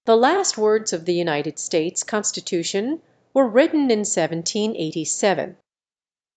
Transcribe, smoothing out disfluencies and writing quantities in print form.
The last words of the United States Constitution were written in 1787.